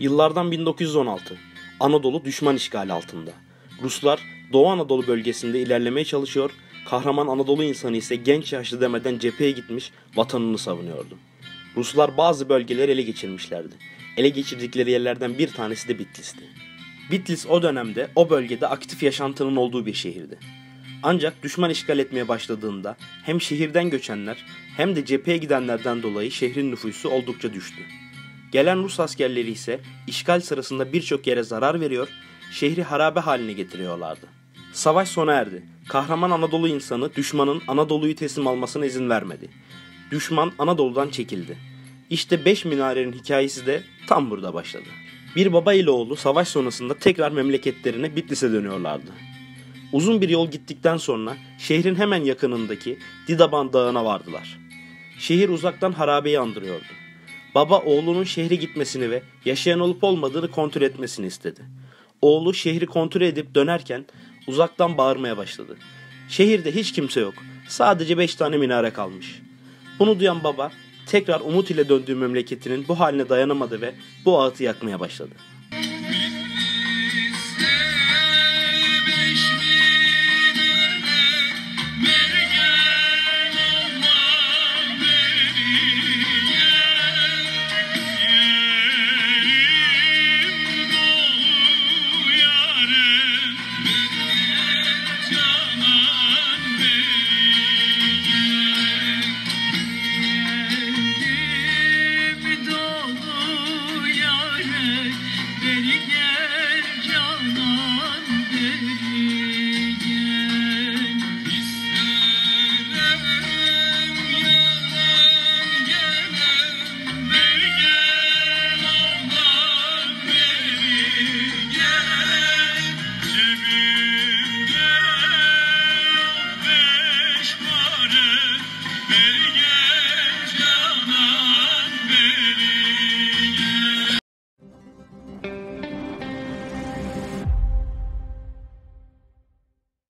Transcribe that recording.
Yıllardan 1916. Anadolu düşman işgali altında. Ruslar Doğu Anadolu bölgesinde ilerlemeye çalışıyor, kahraman Anadolu insanı ise genç yaşlı demeden cepheye gitmiş, vatanını savunuyordu. Ruslar bazı bölgeleri ele geçirmişlerdi. Ele geçirdikleri yerlerden bir tanesi de Bitlis'ti. Bitlis o dönemde o bölgede aktif yaşantının olduğu bir şehirdi. Ancak düşman işgal etmeye başladığında hem şehirden göçenler hem de cepheye gidenlerden dolayı şehrin nüfusu oldukça düştü. Gelen Rus askerleri ise işgal sırasında birçok yere zarar veriyor, şehri harabe haline getiriyorlardı. Savaş sona erdi. Kahraman Anadolu insanı düşmanın Anadolu'yu teslim almasına izin vermedi. Düşman Anadolu'dan çekildi. İşte 5 minarenin hikayesi de tam burada başladı. Bir baba ile oğlu savaş sonrasında tekrar memleketlerine Bitlis'e dönüyorlardı. Uzun bir yol gittikten sonra şehrin hemen yakınındaki Didaban Dağı'na vardılar. Şehir uzaktan harabeyi andırıyordu. Baba oğlunun şehre gitmesini ve yaşayan olup olmadığını kontrol etmesini istedi. Oğlu şehri kontrol edip dönerken uzaktan bağırmaya başladı. Şehirde hiç kimse yok. Sadece 5 tane minare kalmış. Bunu duyan baba tekrar umut ile döndüğü memleketinin bu haline dayanamadı ve bu ağıtı yakmaya başladı.